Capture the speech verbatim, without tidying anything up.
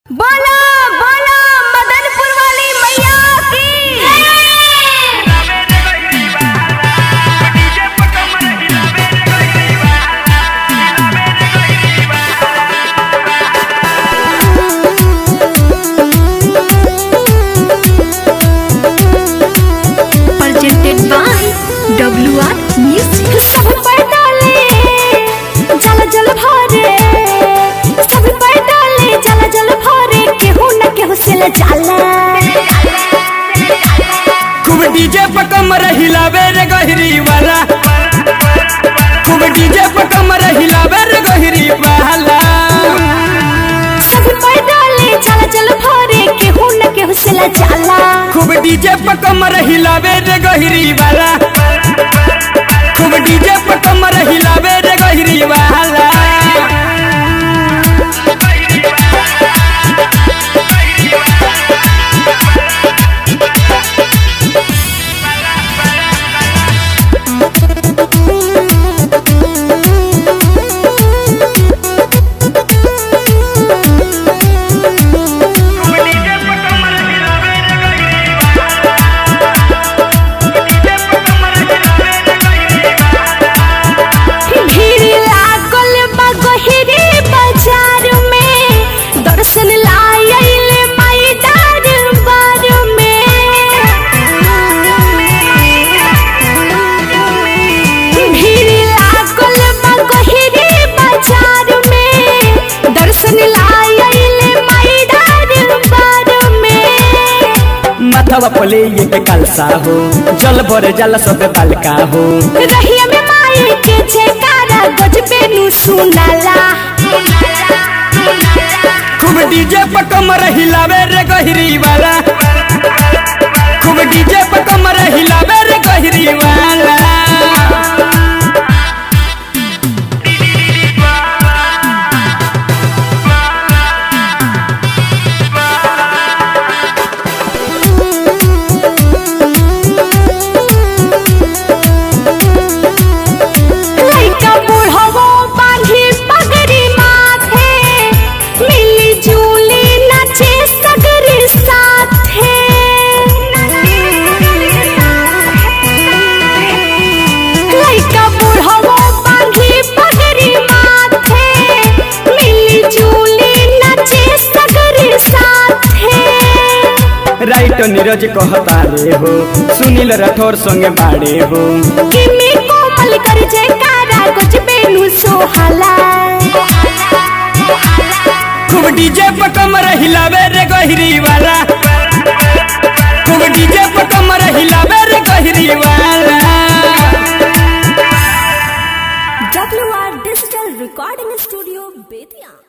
बोलो बोलो मदनपुर वाली मैया की। Presented by W R Music। सब पर डाले जल जल भरे, सब पर डाले जल जल भरे, केहू न केहू से ले जाला। खूब डीजे पर कमर हिलावे रे गहरी वाला, खूब डीजे पर कमर हिलावे रे गहरी वाला। सब पर डाले जल जल भरे, केहू न केहू से ले जाला। खूब डीजे पर कमर हिलावे रे गहरी वाला, खूब डीजे पर कमर हिलावे रे गहरी वाला। माथवा पले ये के कलसा हो, जल भरे जल सब बालका हो। रहिया में माई के जयकारा गजबे नु सुनाला। खूब डीजे पर कमर हिलावे रे गहरी वाला, खूब डीजे पर कमर हिलावे रे गहरी वाला। राइट नीरज कहता रे हो, सुनील राठौर संगे बाड़े हो। किमी कोमल कर जयकारा गजबे नु सोहाला। खूब डीजे पर कमर हिलावे रे गहरी वाला, खूब डीजे पर कमर हिलावे रे गहरी वाला। W R digital recording studio Bettiah.